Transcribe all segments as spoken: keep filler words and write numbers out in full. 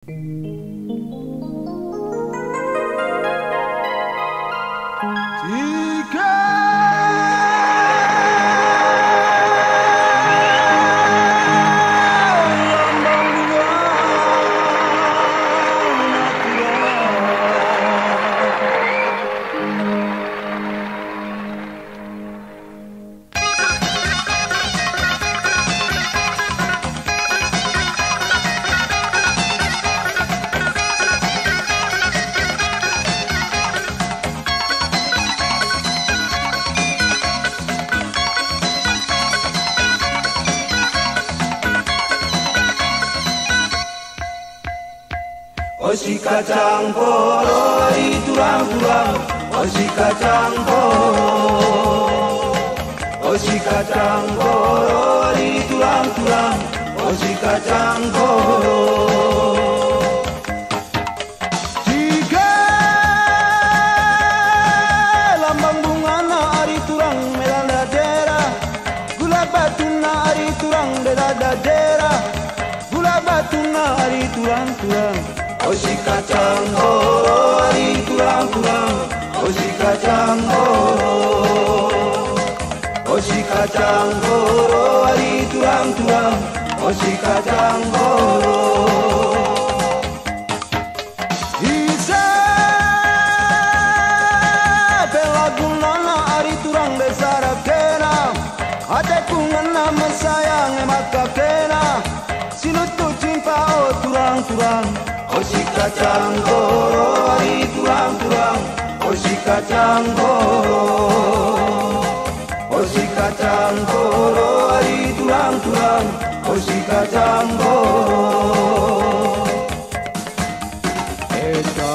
Oh si kacang poro di tulang-tulang, oh si kacang poro, oh si kacang poro di tulang-tulang, oh si kacang poro. Jika lambang bunga na ari turang melanda dera, gula batu na ari turang melanda dera, gula batu na ari turang-turang. Oh si kacang poro ari tulang-tulang, oh si kacang poro, oh si kacang poro ari tulang-tulang, oh si kacang poro. Isa pelagunana ari turang besar kena, ate kungana mesayang maka kena, sinutu cinta oh turang-turang. Oh si kacang poro ari tulang-tulang, oh si kacang poro, oh si kacang poro ari tulang-tulang, oh si kacang poro. Eta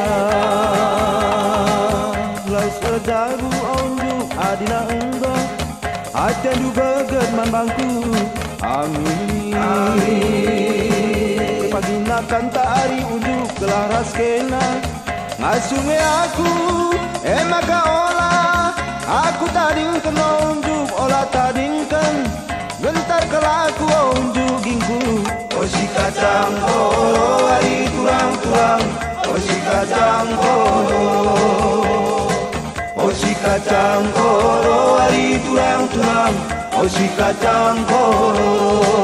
laus sedagu onjuk adina enggo, aten juga german bangku, amin, amin. Paginakan taari unjuk kelaras kena, ngasume aku emaka ola, aku tadingken unjuk ola tadingken, gentar kelaku unjuk gingku. Oh si kacang poro ari tulang-tulang, oh si kacang poro, oh si kacang poro ari tulang-tulang, oh si kacang poro.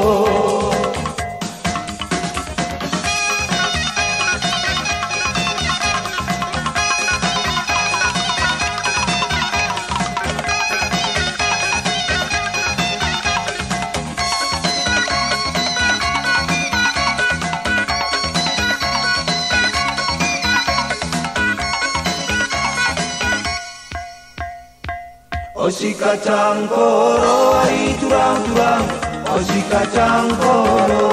Oh si kacang poro ari tulang-tulang, oh si kacang poro,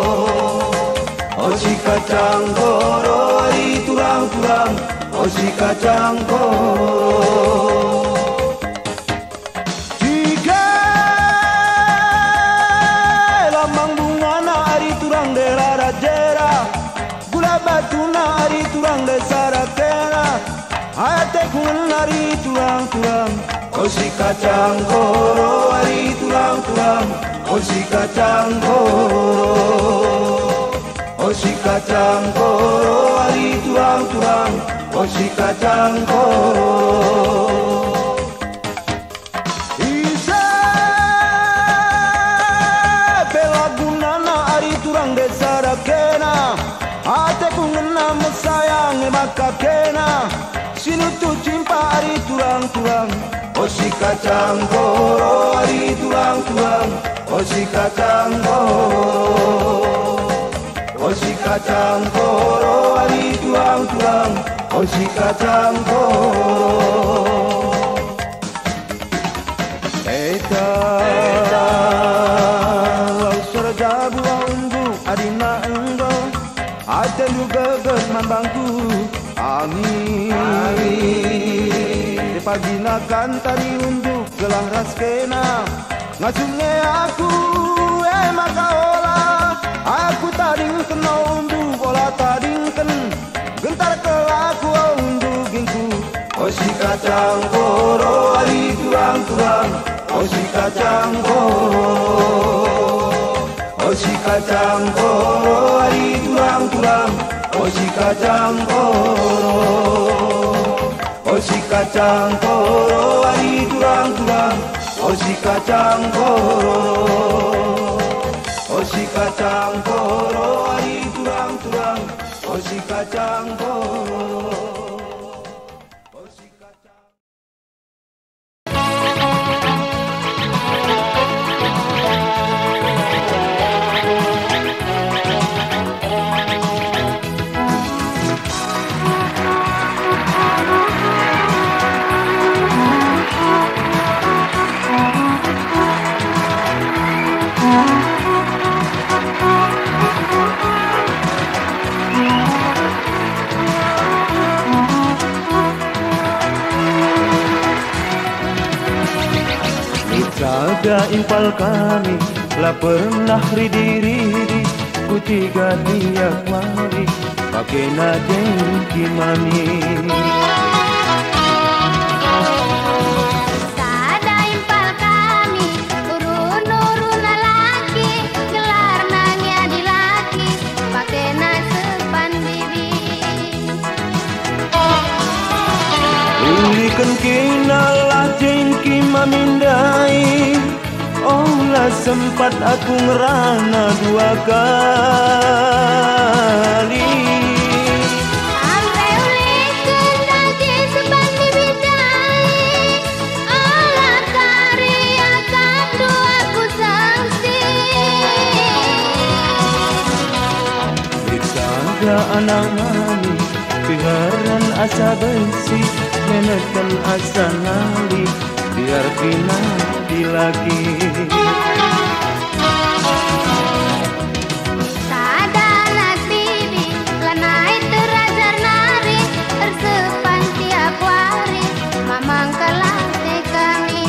oh si kacang poro ari tulang-tulang, oh si kacang poro. Jika lambang bunga na ari turang dera rajera, gula batu na ari turang desa rakena, ate kun ari tulang-tulang. Oh si kacang poro ari tulang-tulang, oh si kacang poro, oh si kacang poro ari tulang-tulang, oh si kacang poro. Isa pelagunana ari turang desa rakena, ate kungena mesayang maka kena, sinutu cinta ari tulang-tulang. Oh si kacang poro ari tulang-tulang, oh si kacang poro, oh si kacang poro ari tulang-tulang, oh si kacang poro. Eta laus sergabu unjuk adina enggo, aten juga german bangku, amin, amin. Paginakan tari unjuk gelang raskena, ngasume aku emaka ola, aku tadingken unjuk ola tadingken, gentar kelaku unjuk gingku. Oh si kacang poro ari tulang-tulang, oh si kacang poro, oh si kacang koro ari tulang-tulang, oh si kacang koro, oh si kacang koro ari tulang-tulang, oh si kacang koro, oh si kacang koro ari tulang-tulang, oh si kacang koro. Jaga impal kami, lah pernah ridi-ridi, ku tiga tiap hari, pakai najeng gimani. Sada impal kami, urun-urun lelaki, gelar nanya di laki, pakai nasepan bibi. Ulikan kinalah jengki mamindai, oh lah sempat aku ngerana dua kali. Ampe ulikan tadi sepan bibidai, olah karya kandu aku sangsi. Disaga anak mami, piharan asa besi, menekan asa nali, biar pinati lagi. Sada anak bibi, lanai terajar nari, tersepan tiap hari, mamang kelate kami.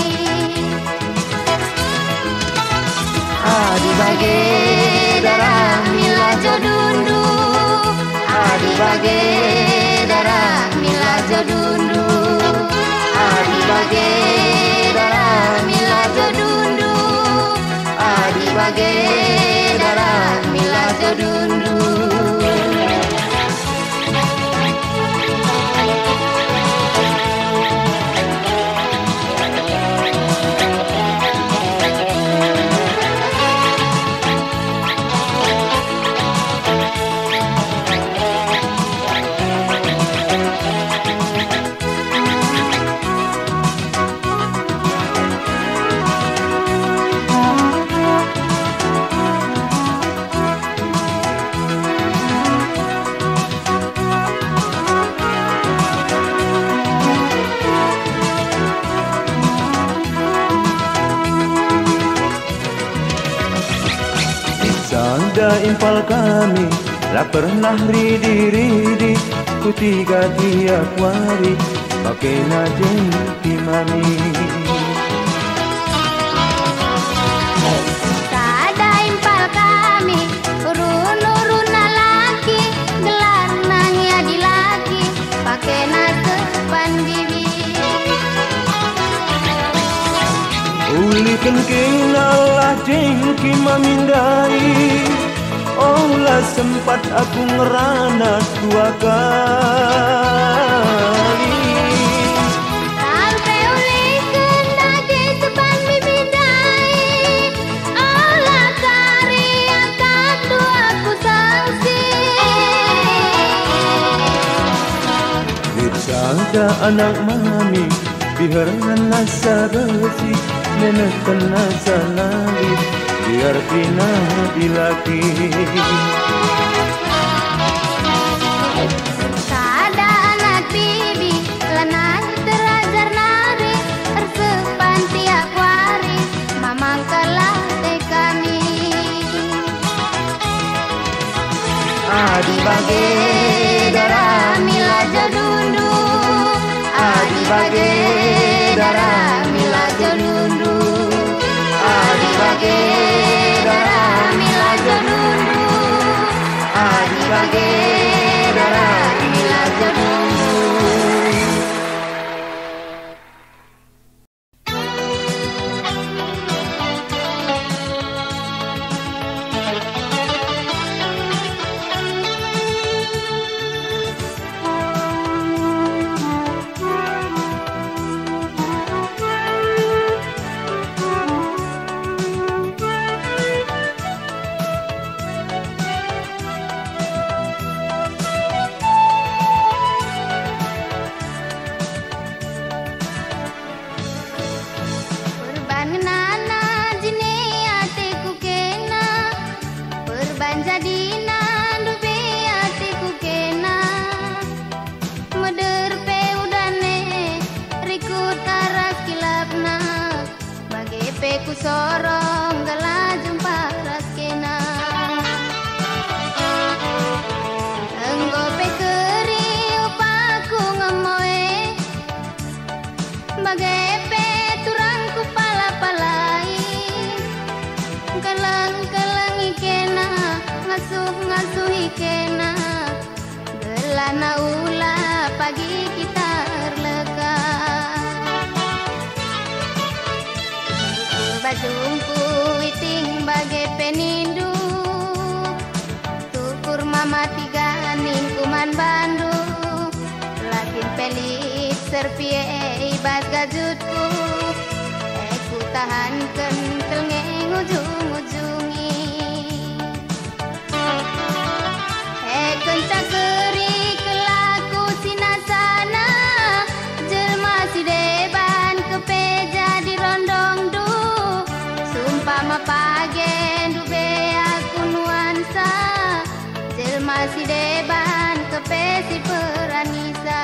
Adi bage darah mila jodundu, adi bage darah mila jodundu, adi bage darah mila jodundu, adi bage darah mila jodundu. Jaga impal kami, lah pernah ridi-ridi, ku tiga tiap hari, pakai najeng gimani. Sada impal kami, urun-urun lelaki, gelar nanya di laki, pakai nasepan bibi. Ulikan kinalah jengki mamindai, oh lah sempat aku ngerana dua kali. Sampai ulikan tadi sepan bibidai, olah karya kandu aku sangsi. Dijaga anak mami, biharan asa besi, menekan asa nali, biar pinati lagi. Sada anak bibi, lanai terajar nari, tersepan tiap hari, mamang kelate kami. Adi bage darah mila jodundu, adi bage darah mila jodundu, adi bage darah mila jodundu, adi bage darah mila jodundu. Kelana ula pagi kita lega. Bajungku iting bagai penindu, tukur mama tiga ning kuman bandu. Lakin pelit serpie ibas gajutku, aku tahan kentel ngujung-ujungi. Eh kencak geri kelaku sinasana, jelma si deban kepeja di rondong du. Sumpah mapagen du be aku nuansa, jelma si deban kepesi peranisa.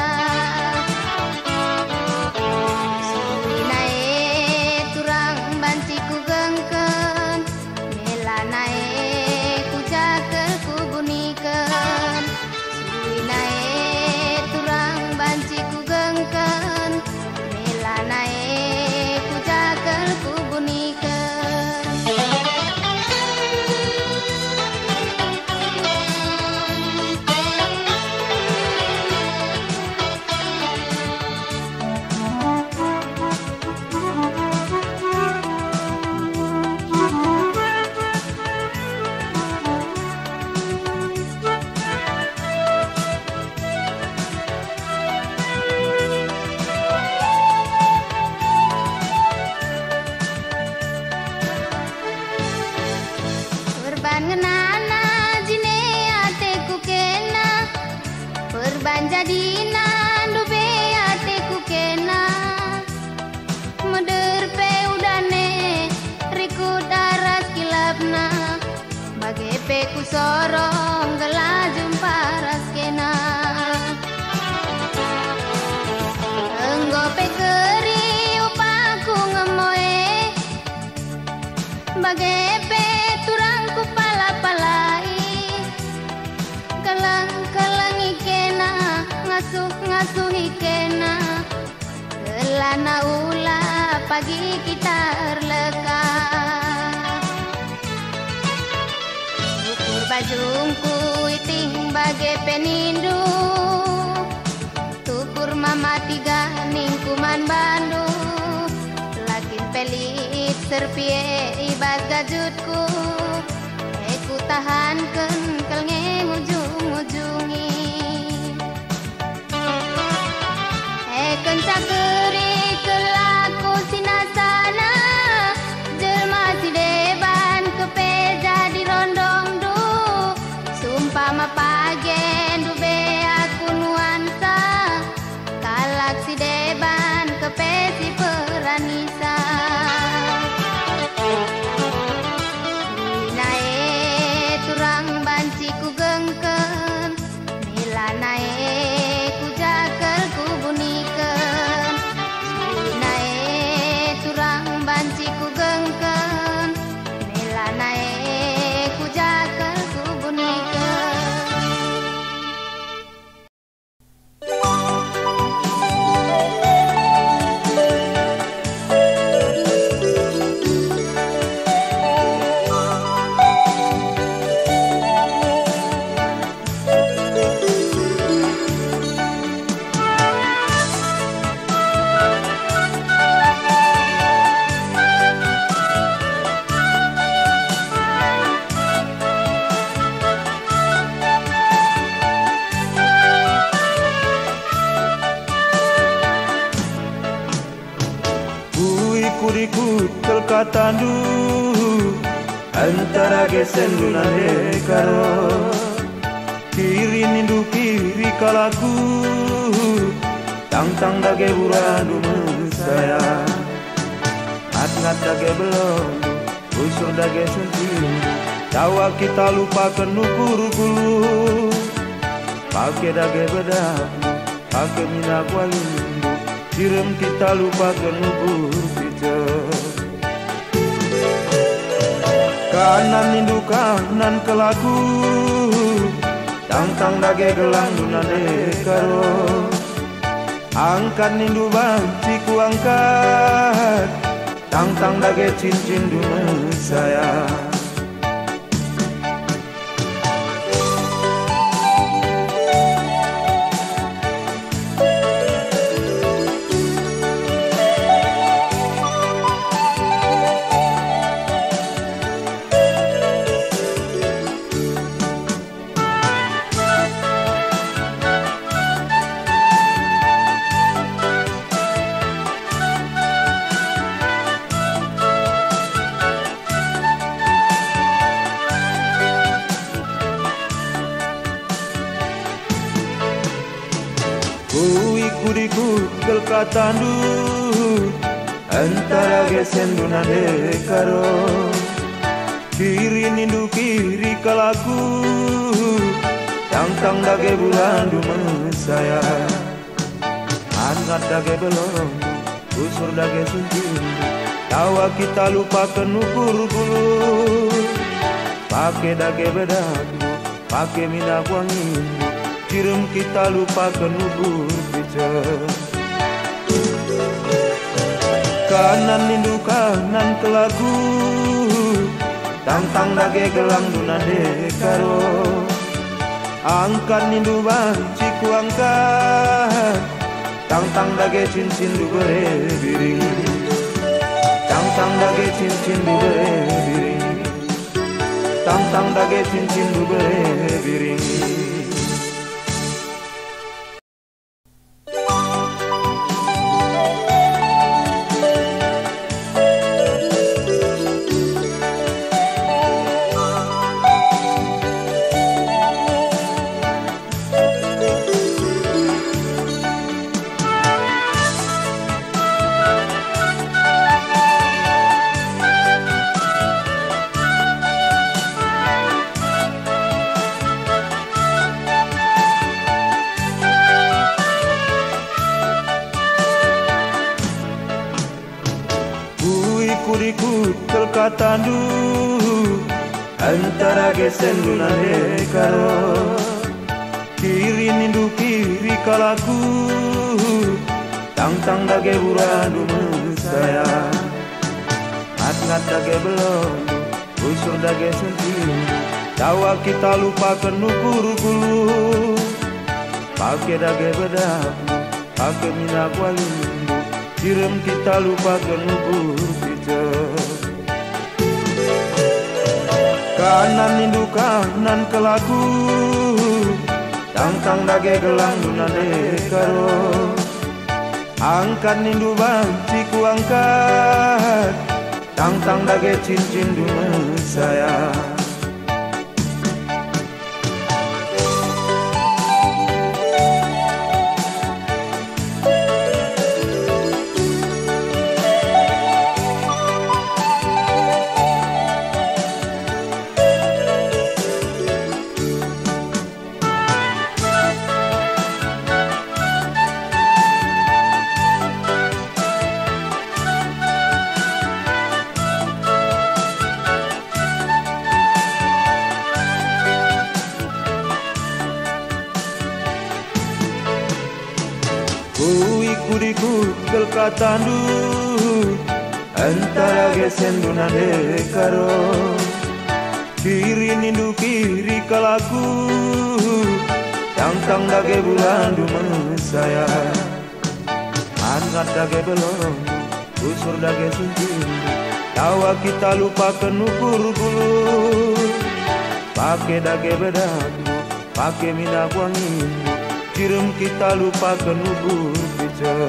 Jadina ndube ateku kena meder pe udane riku daras kilapna bage pe ku sorong gela jumpa ras kena enggo pe keri upaku ngemoe bage pe turang ku pala-palai kalang-kalang ikena ngasuh-ngasuh ikena. Kelana ula pagi kita lega. Ukur bajungku iting bagai penindu, tukur mama tiga ning kuman bandu. Lakin pelit serpie ibas gajutku, aku tahan kenkel ngujung-ujungi. Kencak geri kelaku sinasana, jelma si deban kepeja di rondong du. Sumpah mapagen du be aku nuansa, kalak si deban kepesi peranisa. Nae turang banci ku gengken, mila nae ku jakel ku bunikeun. Nae turang banci ku gengken, mila nae ku jakel ku bunikeun. Ikut kelkatandu antara gesendu nade karo kiri nindu kiri kalaku tang tang dage buradu saya ngat-ngat dage belum usul dage sentil tawa kita lupakan nukur gulu pakai dage bedak pakai minyak wangi kirim kita lupakan nukur kanan nindu kanan kelaku tang tang dage gelang dunade karo angkat nindu banci ku angkat tang tang dage cincin duna saya Kui kudiku kelkatandu antara gesendu nade karo kiri nindu kiri kalaku tang-tang dage bulandu mesaya hangat dage belong usur dage sunting tawa kita lupakan ukur bulu pakai dage bedaku pakai minyak wangi kirim kita lupakan ubur bicar kanan nindu kanan kelagu tang-tang dage gelang dunade karo angkat nindu banci ku angkat tang-tang dage cincin du bere biring tang-tang dage cincin du bere biring tang-tang dage cincin du bere biring. Ikut kelkatandu antara gesendu nade karo kiri nindu kiri kalaku tang-tang dage burandu mesaya ngat-ngat dage belong usur dage senting tawa kita lupakan ukur bulu pakai dage bedak pakai minyak wangi kirim kita lupakan ukur kanan nindu kanan kelaku tang-tang dage gelang dunade karo angkat nindu banci ku angkat tang-tang dage cincin du mesaya ikut kelkatandu antara gesendu nade karo kiri nindu kiri kalaku tang-tang dage bulandu mesaya hangat dage belong usur dage sunting tawa kita lupakan ukur bulu pakai dage bedaku pakai minyak wangi kirim kita lupakan ubur bicar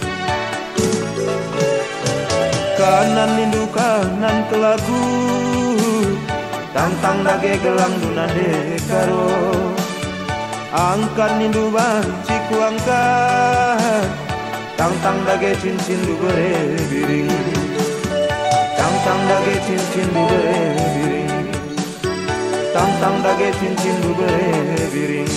kanan nindu kanan kelagu tang-tang dage gelang dunade karo angkat nindu banci ku angkat tang-tang dage cincin du bere biring tang-tang dage cincin du bere biring tang-tang dage cincin du bere biring.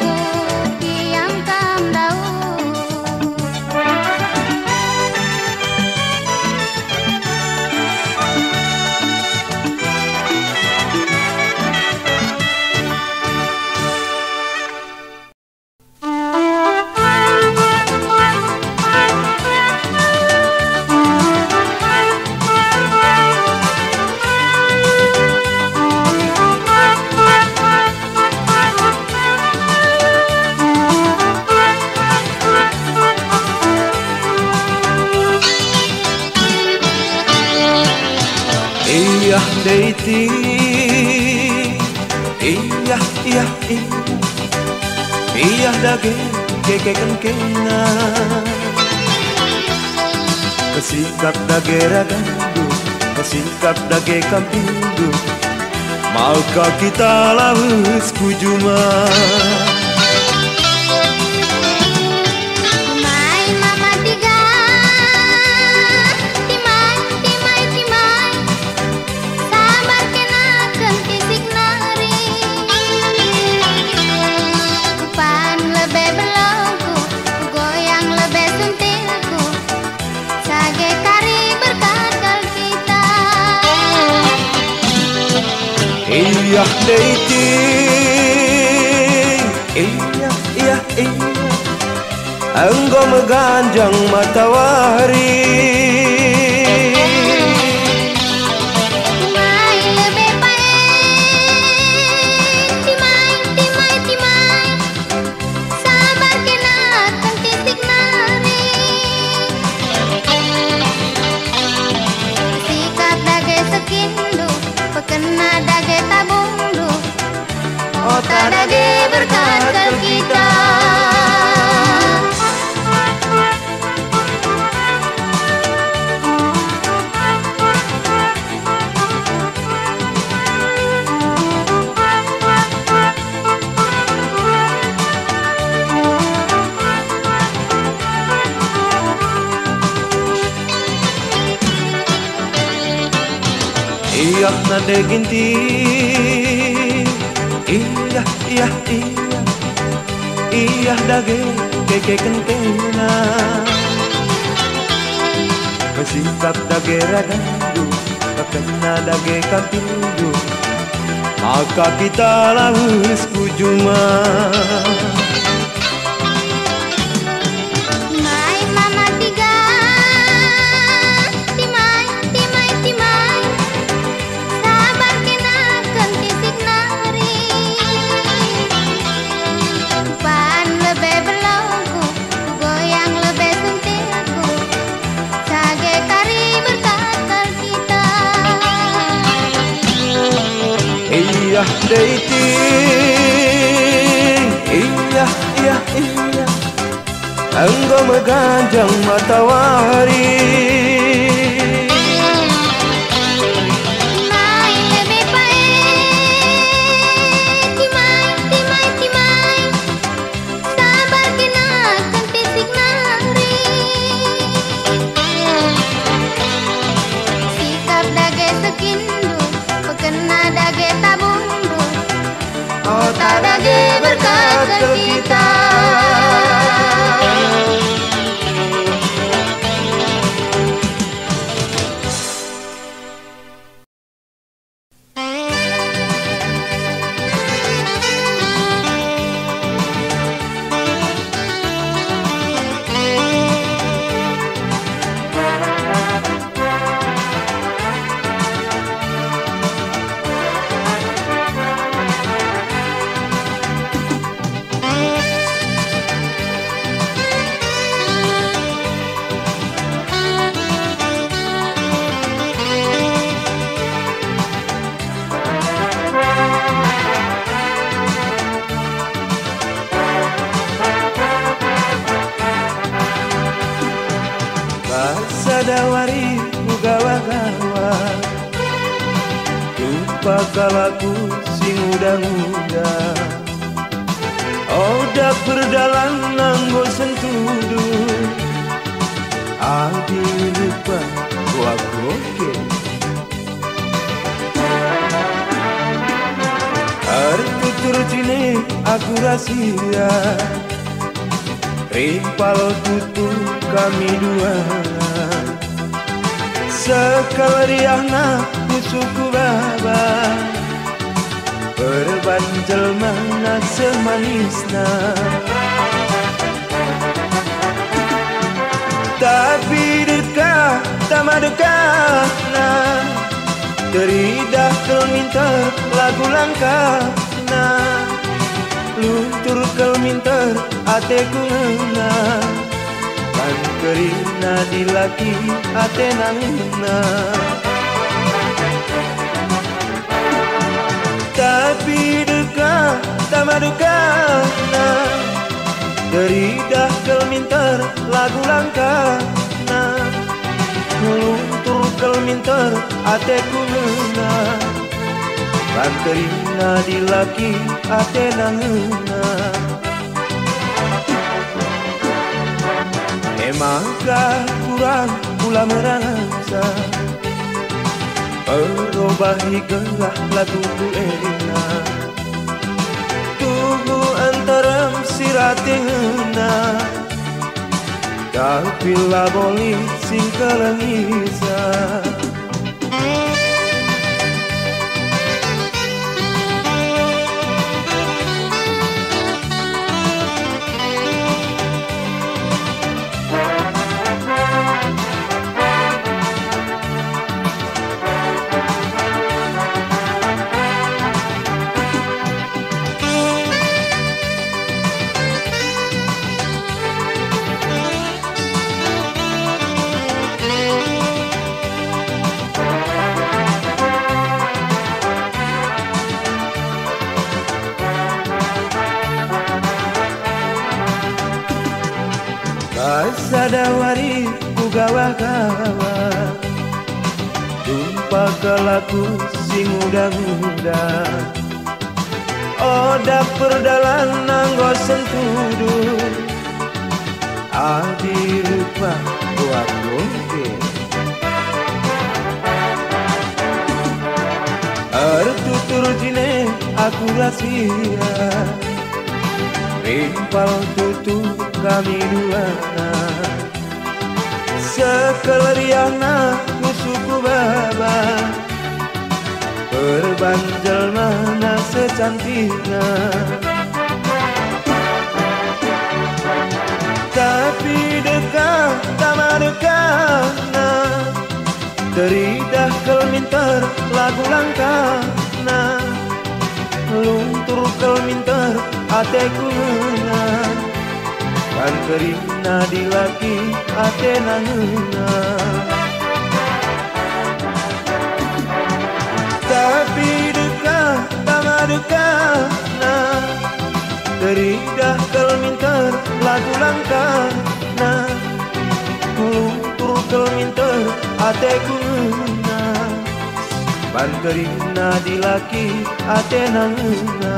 kiam kam dau. Iyah deiti, iyah iyah iyah, iyah dage kekekan kena, kesikap dage ragandu, kesikap dage kampindu, maka kita laus kujuma. Iyah deiti, iyah iyah iyah, engkau mengganjang matahari. Timai lebih baik, timai timai timai, sabar kena kan titik nari. Sikat dage sekindu, pekena dage tabungdu, otak dage berkat kita. Iyah nade ginti, iyah iyah iyah, iyah dage kekekan kena, kesikap dage ragandu, kekena dage kampindu, maka kita laus kujuma. Timai mama tiga, timai timai timai, sabar kena kan titik nari. Pan lebih berlaku, goyang lebih sentilku, sage kari berkat kita. Iyah deiti, iyah iyah iyah, engkau mengganjang matahari. Timai lebih baik, timai timai timai, sabar kena kan titik nari. Sikap dage sekindu, pekena dage tabungdu, otak dage berkat kita. Sadawari ugawa-gawa, lupa kalaku sing udah-udah, odak berdalan nanggo sentudu, adi lupa gua goke. Artu tutur cine aku rahasia, rimpal tutur kami dua. Sekalariahna musuhku baba, berbanjel mana semanisna. Tapi dekat, tama dekat nah, teridah kelminter lagu langkah nah, luntur kelminter ateku ngena, kan kerina di laki ate nangena. Tapi dekat, tama dekat nah, teridah kelminter lagu langkah nah, luntur kelminter ateku ngena, kan kerina di laki ate nangena. Emangkah kurang pula merasa, perubahi gelah lagu ku enak, tuhu antara siratingna, tapi lah boleh sing kelengisa. Sadawari kugawa-gawa, jumpa kelaku sing muda-muda, oda perdalan nanggo sentudu, adi rupa buat bongke. Ertutur jine aku rahasia, rimpal tutu kami dua. Sekelariahna musuhku baba, berbanjel mana secantiknya. Tapi dekat, tama dekat nah, teridah kelminter lagu langkah nah, luntur kelminter ateku nah, kan kerina di laki ate nangena. Tapi dekat, tama dekat nah, teridah kelminter lagu langkah nah, luntur kelminter ateku nah, kan kerina di laki ate nangena.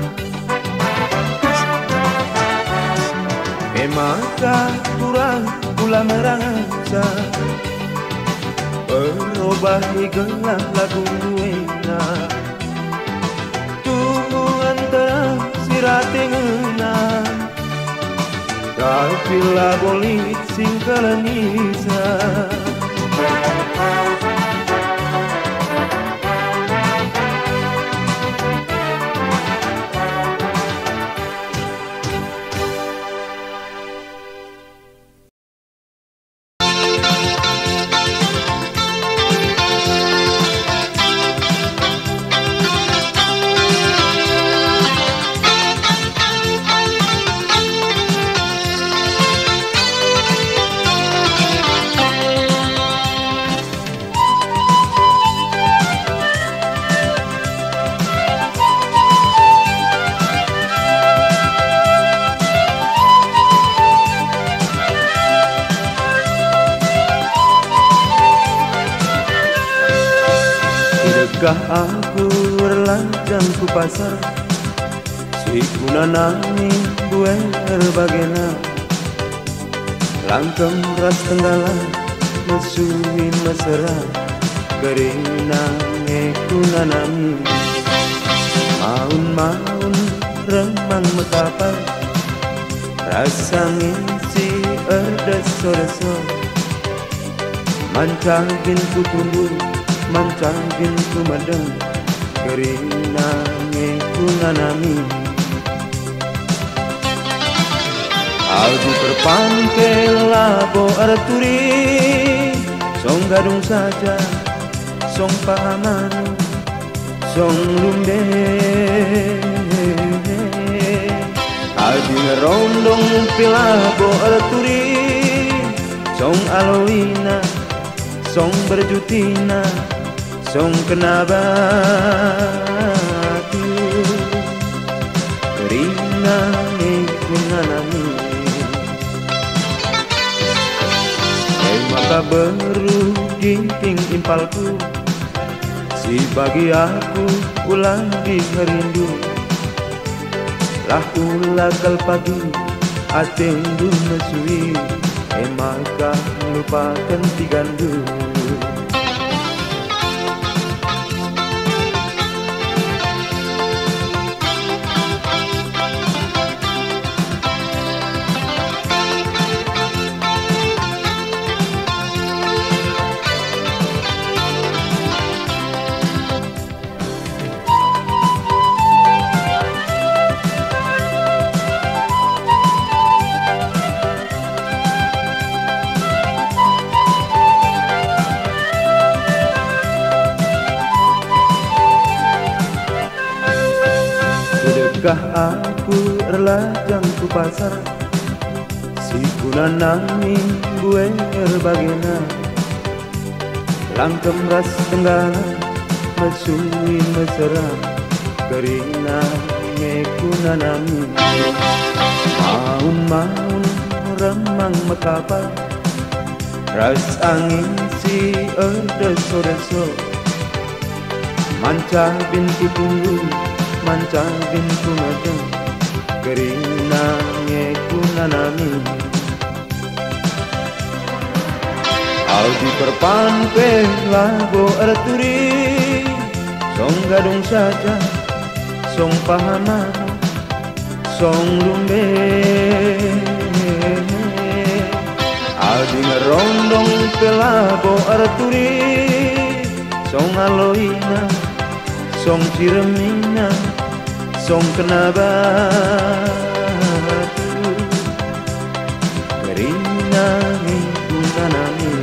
Emangkah kurang pula merasa, perubahi gelah lagu duena, tuhu antara siratingna, tapi lah boleh sing kelengisa. Tidakkah aku berlanjang ku pasar, si kunanami buer bagena, langkeng ras tenggalan mesuhin mesra, kerina nge kunanami, maun maun remang mekapal rasa ngisi erdeso-deso mancangin ku tunggu mancangin ku madeng kerinange ku nanami Aldi perpangke labo arturi song gadung saja song pahamanu song lumbe Aldi ngerondong pilabo arturi song aloina song berjutina song kenabatu Rina kunanami Eh maka baru ginting impalku si bagi aku ulang di rindu lah ulah kal pagi atendu mesui eh maka lupakan tigandu Sudahkah aku relajang ku pasar si kunanami gue erbagena langkem ras tenggala mesui mesera kerina nge kunanami maun-maun remang mekapal ras angin si erdeso-deso manca binti tunggu manca bintu madeng kerinange kunanami Aldi perpangke lago arturi song gadung saja song pahaman song lumbe Aldi ngerondong pelabo arturi song aloina song ciremina song kenabatu kerina kunanami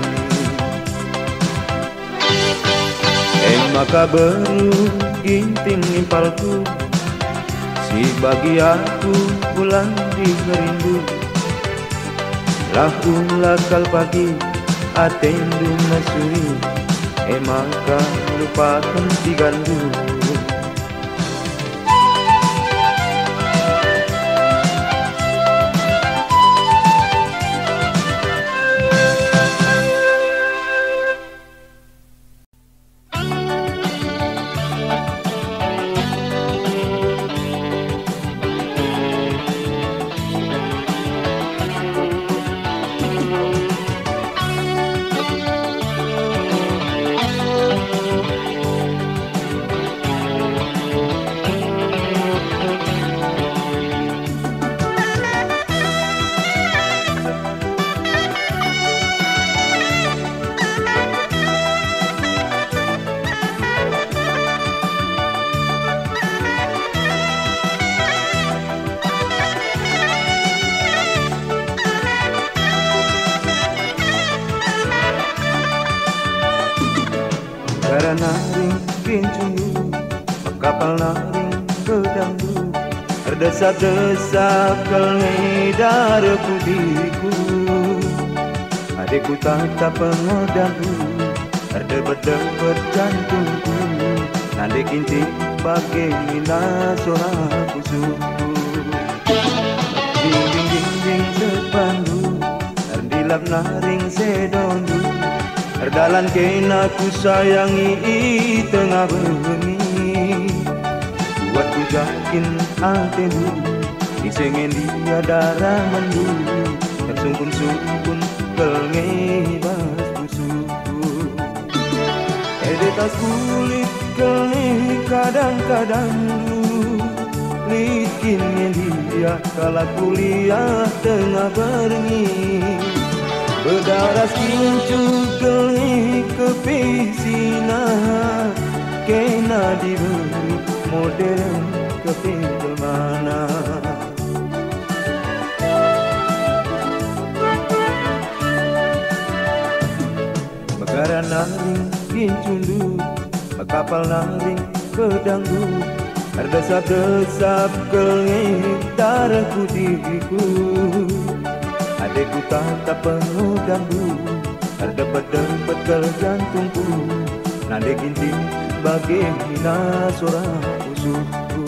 eh maka baru ginting impalku si bagi aku pulang di rindu lah ulah kal pagi atendu mesui eh maka lupakan tigandu Gara naring kincungu kapal naring kedangdu terdesak-desak kelidar pudiku adikku tatap pengodaku terdebat-debat jantungku nade kinti bagai mina suara kusuku ding-ding-ding sepandu terdilap naring sedondu terdalan kena ku sayangi tengah bengi buat ku jakin hatimu disengen dia darah mendu tersungkun-sungkun kelngebas pusuku edetas kulit kelni kadang-kadang Likin dia kala kuliah tengah berengi berdaras kincu geli kepisina kena diberi modern kepintel mana Megara naring kincundu kapal naring pedanggu Erdesap-desap kelengit darah putihku Adekku tatap penuh ganggu Erdepet-depet ke jantungku Nade ginting bagaimana suara usukku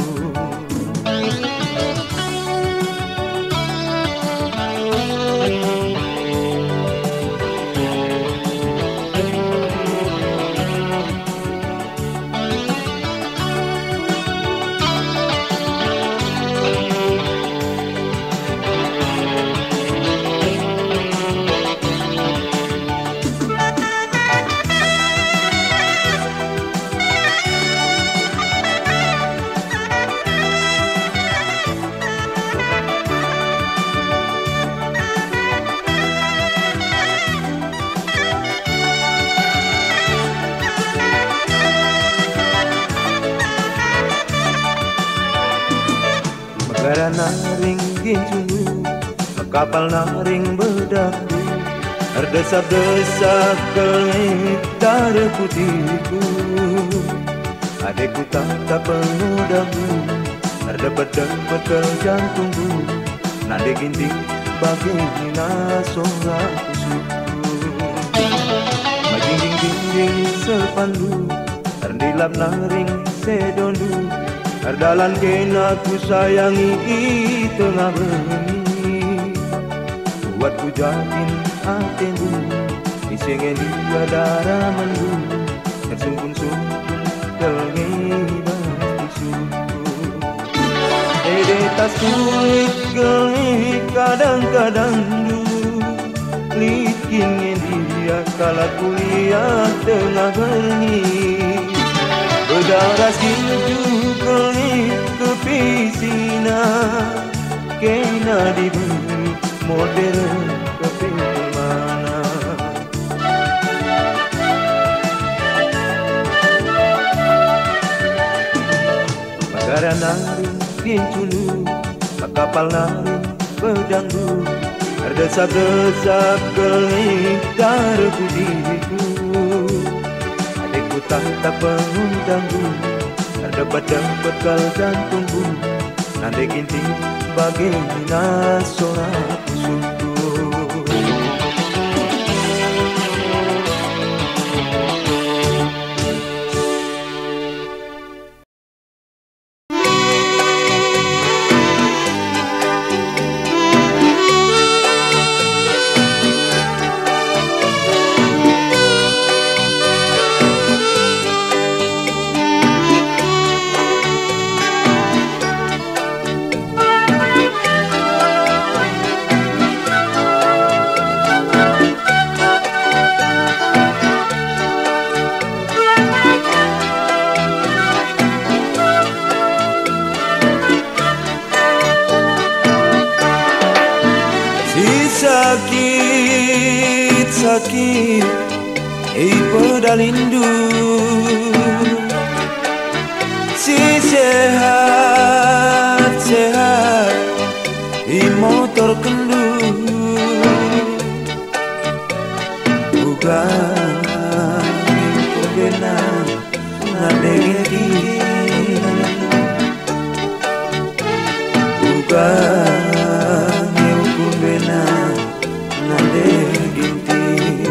Megara naring ginjungu kapal naring bedaku Erdesap-desap kelengit darah putihku Adekku tatap penuh dagu Erdepet-depet ke jantungku Nade ginting bagaimana suara usukku Majing-jing-jing sepandu Erdilap naring sedondu Erdalan kena ku sayangi tengah bengi Buatku jamin atendu Isengen dia darah mendu Tersungkun-sungkun kelengibas tisuku Ede tas kulit gelik kadang-kadang du Likin dia kala kuliah tengah bengi Berdaras kinju kelip kepisina Kena diberi modern kepintel mana Megara naring kincundu kapal naring pedangdu Erdesap-desap kelip darah putihku Adekku tatap penuh ganggu Erdepet-depet kal jantungku Nade ginting bagaimana suara usukku Sakit-sakit Ei pedalindu Si sehat-sehat Ei motor kendu Bukan Itu benar Nade gini Bukan Itu benar Nade ginti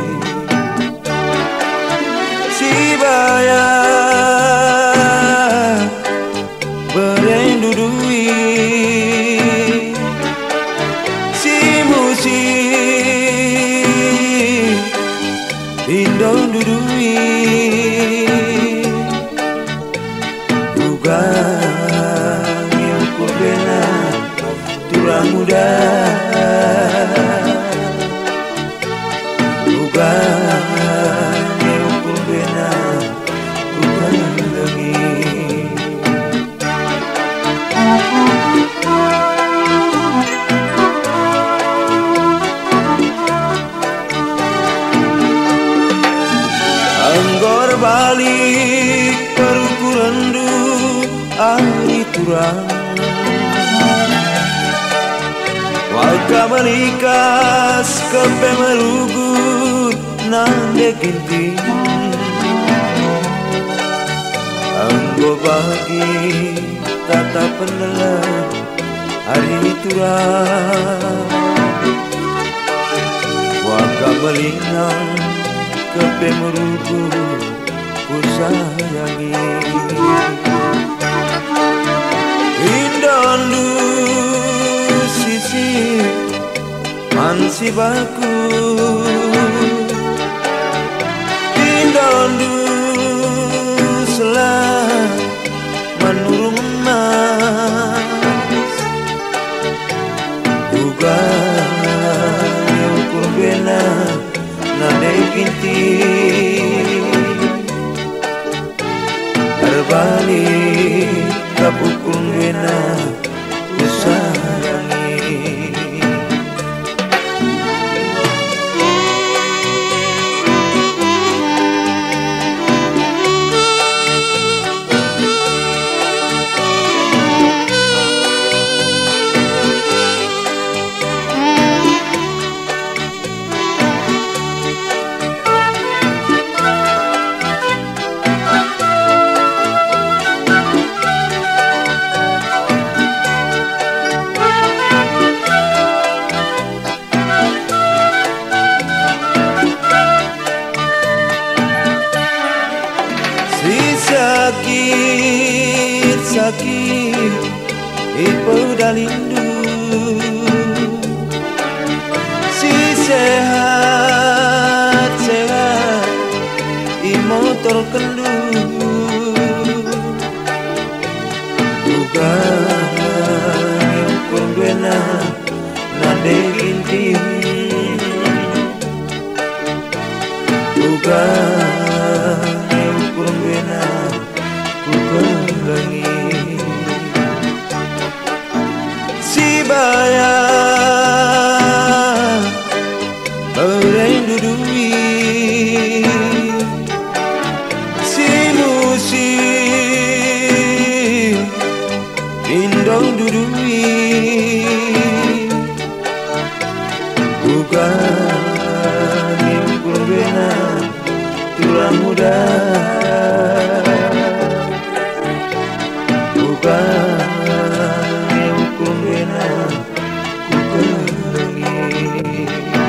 Si baya berendudui Si musik indong dudui Bukan yang ku benar tulang muda Bukan yang ku benar bukan lagi Waka melikas kepe merugut nande ginting anggo bagi tata pendela hari turang waka melinang kepe merugut ku sayangi indandu sisi mansi baku indandu selah menurung emas buka ukur bena nade kinti terbalik kapukul bena kusayangi sakit sakit ipo dalindu si sehat sehat i motor kendu bukan ukur duena nade ginting bukan ukur duena si baya berendudui si musim indong dudui bukan ukur bena tulang muda bukan ukur bena ku kenangi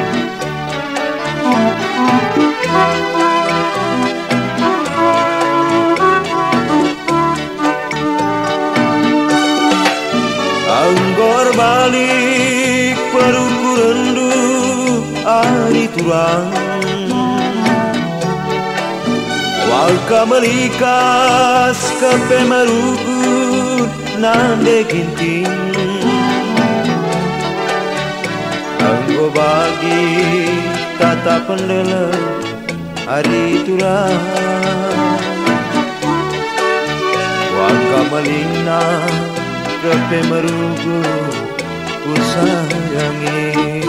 anggor balik perukurendu ari turang waka melikas kepe merugut nande ginting anggo bagi tata pendela hari turang waka melinang kepe merugut ku sayangi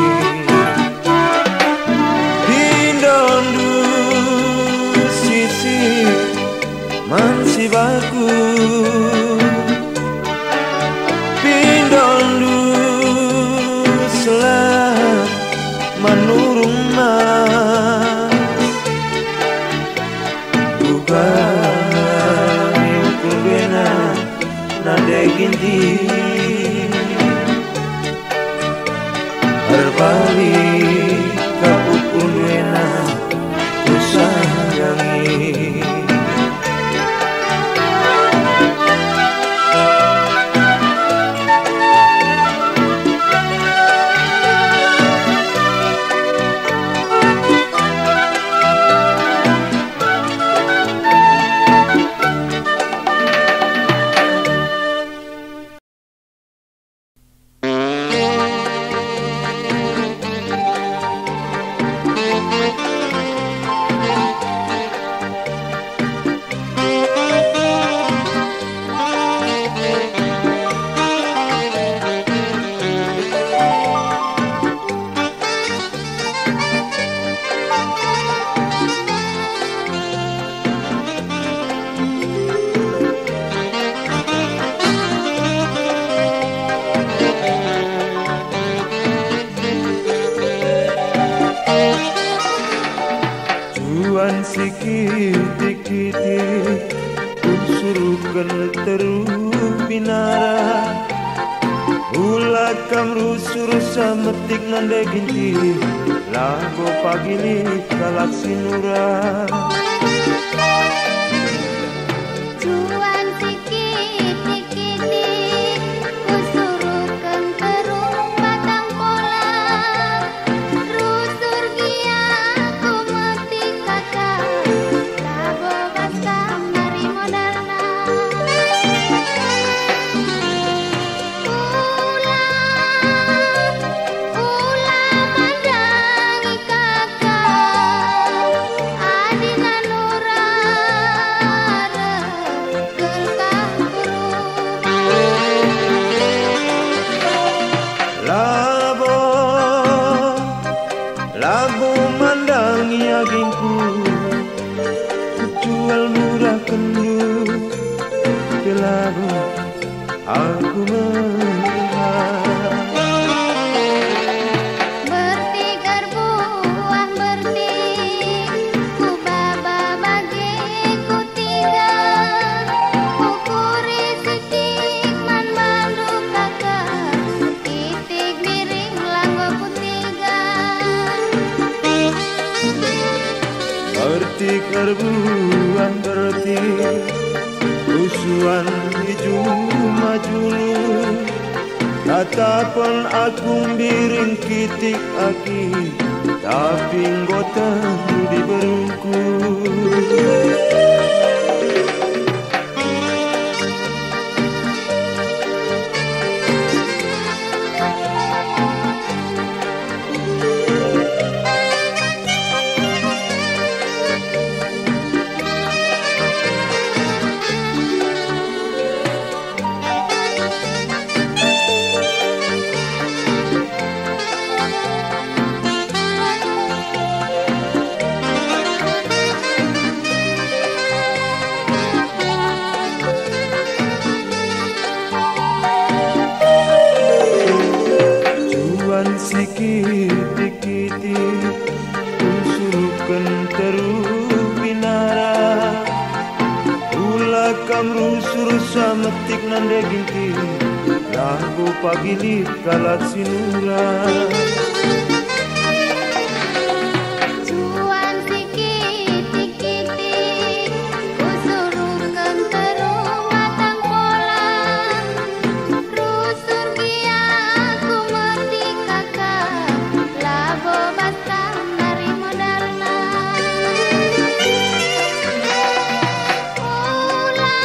indandu sisi mansi baku pindondu selah menurung mas bukan ukur bena nade ginting berbalik kapukul bena ku sayangi teru pinara Ula kam rusur sametik nande ginti Lago pagili kalak sinura Cuan sikit-sikiti kusurukan terung batang pola Rusur gia kumeti kakak Labo basam dari moderna Ula, ula mandangi kakak Adina nurara gelkang Labo, labo mandangi agingku Jual murah kendu Labo, aku merah Bertigar buah bertik ku baba bagi ku tiga Ukuri sitik man mandu kakak Itik miring langgo ku tiga Berti kerbuan berti Usuan hijau majulu Tatapan aku biring kitik aki Tapi nggota di berungku Sikit-sikiti usurukan teru pinara Ula kam rusur sametik nande ginti Lagu pagili kalat sinura Cuan sikit-sikiti kusurukan terung batang pola Rusur gia kumeti kakak Labo basam dari moderna Ula,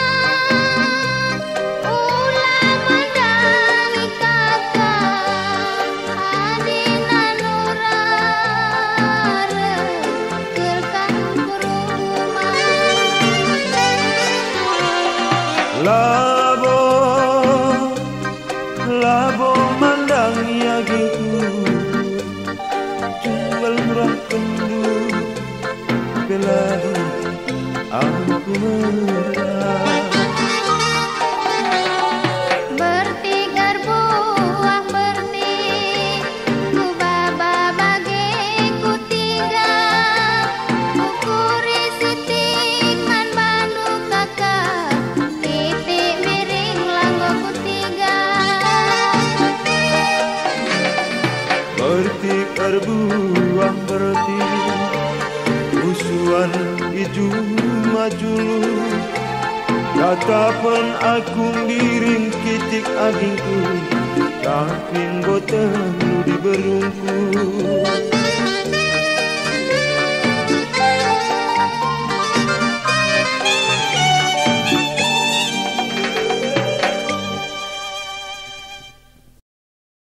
ula mandangi kakak Adina nurara gelkang kuruma Labo, labo mandangi agingku Jual murah kendu Beladu aku merah Bertigar buah bertik ku baba bagi ku tiga Ukuri sitik man bandu kakak Titik miring langgo ku tiga Berti kerbuah berti Usuan hijau majulu Tatapan aku miring kitik agingku Tapi nggota di berungku